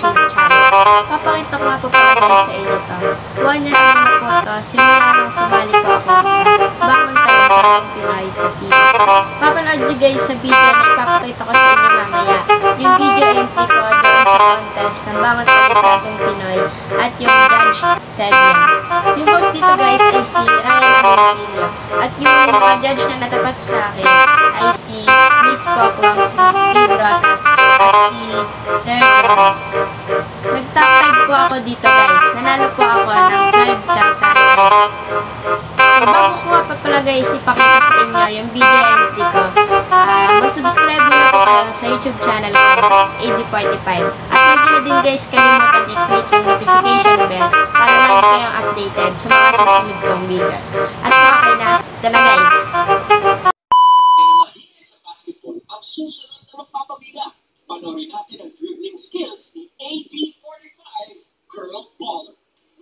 YouTube channel. Papakita ko nga po pala guys sa inyo to. 1 year ago na po to, simula nang sumali po ako sa Bangon Talentadong Pinoy sa TV. Papanood nyo guys sa video na ipapakita ko sa inyo mamaya. Yung video entry ko doon sa contest ng Bangon Talentadong Pinoy at yung judge segment. Yung host dito guys ay si at yung mga judge na natapat sa akin ay si Miss Pokwang, si Miss Kim Rosas, at si Sir Jones. Nag-top 5 po ako dito guys. Nanalo po ako ng 12,000 pesos. So bago ko nga pa pala guys ipakita sa inyo yung video entry ko, mag-subscribe muna po kayo sa YouTube channel ko, AD45. At huwag nyo na din guys kalimutan i-click yung notification bell para lagi kayong updated sa mga susunod kong videos. At okay na, dala guys! Ang susunod na magpapabida, panoorin natin ang dribbling skills ni AD45 Girl Baller.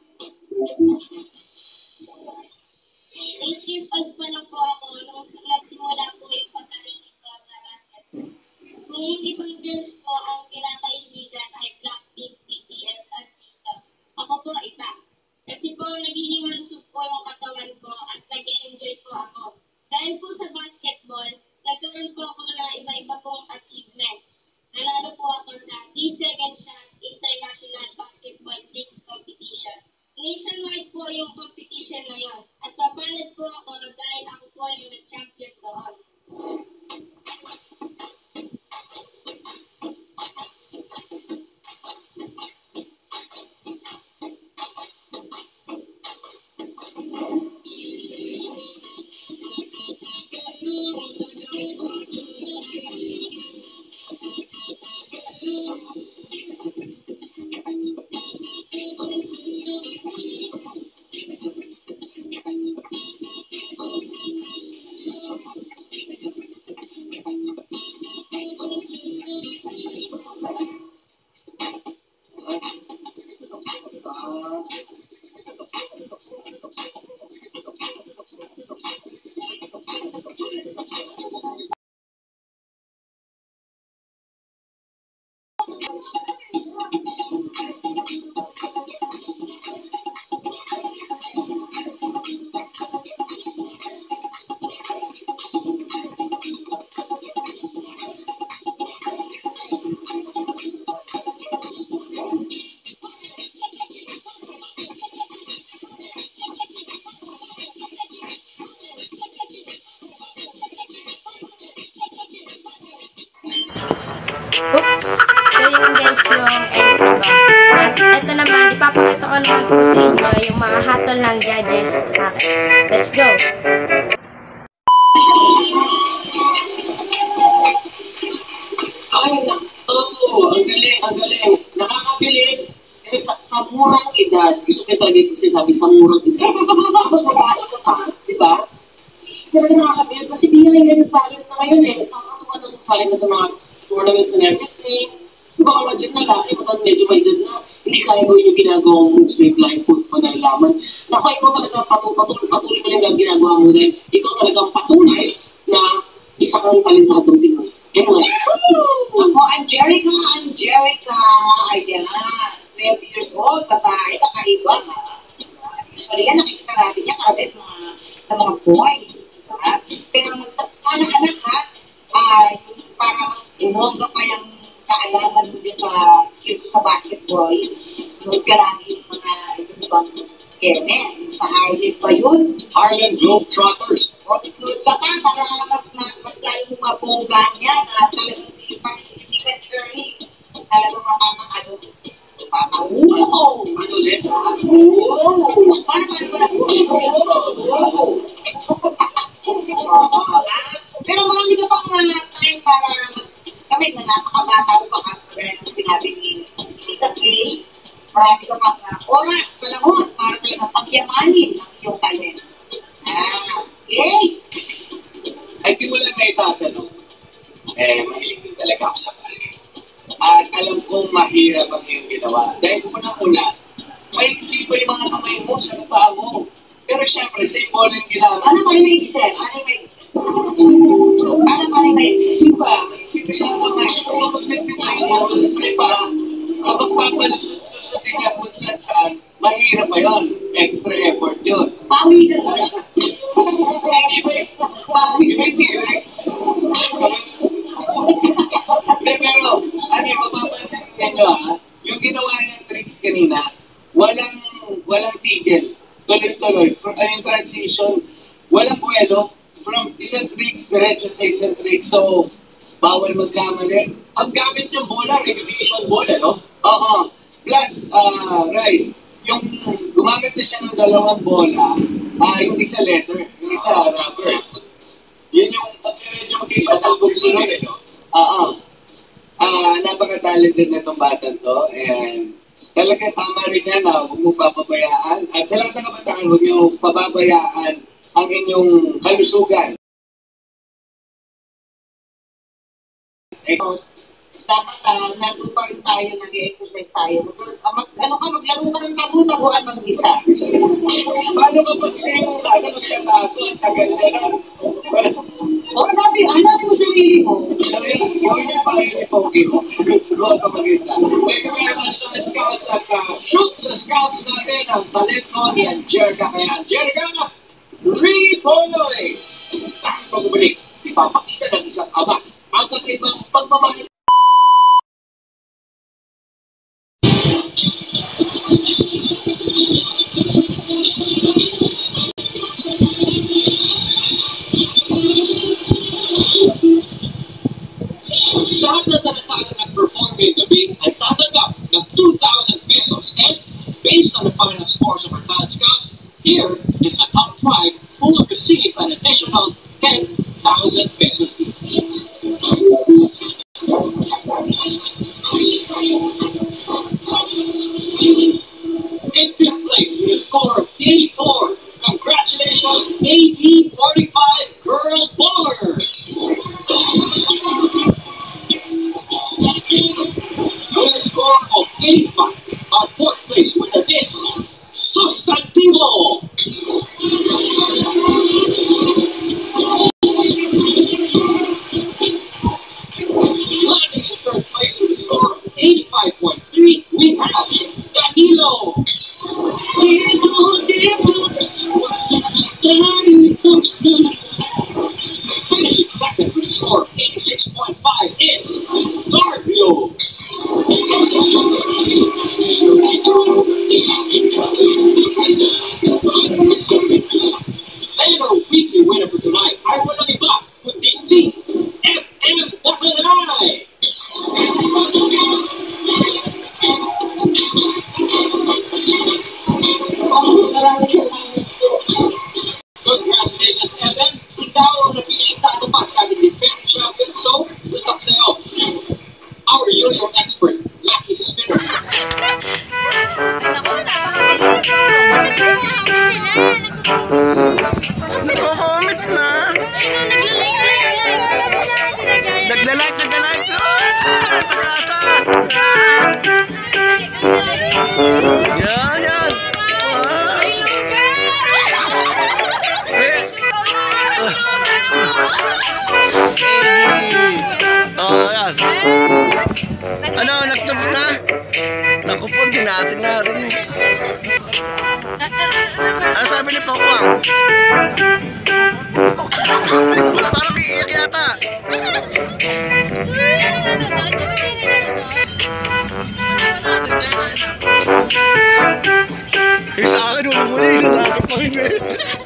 8 years old pa lang po ako nung nagsimula po yung pagkarinig ko sa basketball. Kung yung ibang girls po ang kinakainigan ay Blackpink, BTS at TikTok, ako po iba. Kasi po nagiging malusog po yung katawan ko at nag-enjoy po ako. Dahil po sa basketball, nagkaroon po ako ng iba-iba pong achievements. Nanalo po ako sa D2nd Shot International Basketball Leagues Competition. Nationwide po yung competition na yun. At papalad po ako dahil ako po yung nag-champion doon. Oops! So yun guys yung entry ko. At ito naman, ipapakita ko naman po sa inyo yung mga hatol ng judges sa akin. Let's go! Ay, ang galing, ang galing. Nakakabilib. Kasi sa murang edad, gusto ko talaga yung sabi sa murang edad. Tapos babae ka pa, di ba? Talaga nakakabilib kasi bihaya yung talent na ngayon eh. Nakakatuwa na sa talent na sa mga tournaments and everything. Diba ka legit na laki, matang medyo may edad na, hindi kaya gawin yung ginagawang moves na blind foot mo na laman. Naku, ikaw talaga patuloy mo lang ang ginagawa mo dahil ikaw talagang patunay na isa kang talentadong Pinoy. Anyway. Ako, Angelica. Ayan. 12 years old, babae, kakaiba ha. Usually yan, nakikita natin yan karabit sa mga boys. Diba? Pero sana anak ha, para mas umongga pa yung kaalaman mo din sa skills sa basketball, nood ka lang yung mga ibang Kemen, sa Harlem pa yun. Harlem Globetrotters. O, nood ka pa, para mas lalo mo mabongga niya na talagang si Stephen Curry, talagang mapapakalo. Wow! Ano ulit? Pero marami ka pang time para mas kami na napakabata mo baka kagaya ng sinabi ni Tita Kay, marami ka pang oras, panahon para kayo mapagyamanin ang iyong talent. Okay? Ay, di mo lang na itatanong. Mahilig din talaga ako sa basket. At alam kong mahirap ang iyong ginawa. Dahil una, may isipa yung mga kamay mo sa paa mo. Pero syempre, sa yung bola yung ginagawa. Ano ba yung may isip? Isipa. May isipa yung kamay. Kung mag-nagtitay mo sa paa, Kapag papalusutin niya kung saan, mahirap pa yun. Extra effort yun. Pawi ka na. Hindi may T-Rex. Pero, mapapansin ninyo yung ginawa niyang tricks kanina, walang tigil. Tuloy-tuloy. Yung transition, walang buwelo. From isang trick, diretso sa isang trick. So, bawal magkamali. Ang gamit yung bola, regulation bola, no? Oo. Plus, right, yung gumamit na siya ng dalawang bola, yung isa letter, yung isa rubber. Yun yung medyo magkikatalbog sunod, no? Oo. Napaka-talented na itong batang to, and talaga tama rin yan na huwag mo papabayaan. At sa lahat ng kabataan, huwag niyo pababayaan ang inyong kalusugan. Dapat nandun pa rin tayo, nag-exercise tayo. Maglaro ka ng tago-taguan ng isa. Paano kapag sa'yo nagtatago ang tagal na lang? Hanapin mo sarili mo. Huwag niya pa rin ipogi mo. Huwag ka mag-isa. Thank you very much sa scouts at shoot sa scouts natin ang talento ni Angelica. Kaya Angelica, 3 points! Dahil pagbalik, ipapakita ng isang ama ang kakaibang pagmamahal. Lahat na talatado at performe gabi ay tatanggap ng 2,000 pesos and based on the final scores of our talent scouts, here is the top 5 who will receive an additional 10,000 pesos each. In fifth place with a score of 84, congratulations AD45 Girl Ballers! With a score of 85, our fourth place winner is Sustantivo! Landing in third place with a score of 85.3, we have Dahilo! Finishing second with a score of 86.5 is Garbio! And our weekly winner for tonight, I walang iba kundi si FM. Congratulations, Evan. Ikaw ang napiling tatupad sa ating defense champion. So, good luck sa'yo. Our yo-yo expert, Lucky Spinner. Nagko-comment na. Nagla-like. Yan. Yan. Ano, nag-tops na? Naku po, di natin na rin eh. Ano sabi ni Pakwang? Parang iiyak yata. Sa akin, walang muli. Sa akin pa rin eh.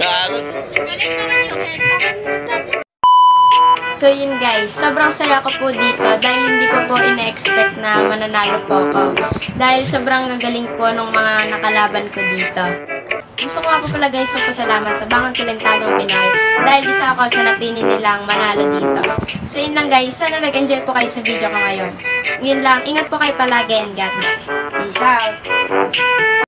So yun guys, sobrang saya ko po dito dahil hindi ko po ina-expect na mananalo po ako. Dahil sobrang gagaling po ng mga nakalaban ko dito. Gusto ko nga po pala guys magpasalamat sa Bangon Talentadong Pinoy dahil isa ako sa napili nilang manalo dito. So yun lang guys, sana nag-enjoy po kayo sa video ko ngayon. Yun lang, ingat po kayo palagi and God bless. Peace out!